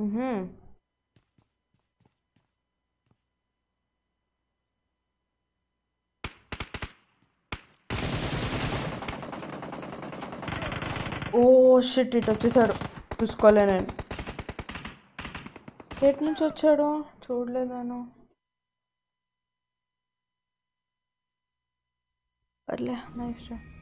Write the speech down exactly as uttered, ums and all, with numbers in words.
మ్హూ. Oh shit, ఇటు వచ్చేసాడు. చూసుకోలే నేను. ఎటు నుంచి వచ్చాడు చూడలేదాను. పర్లే, నైస్ రా.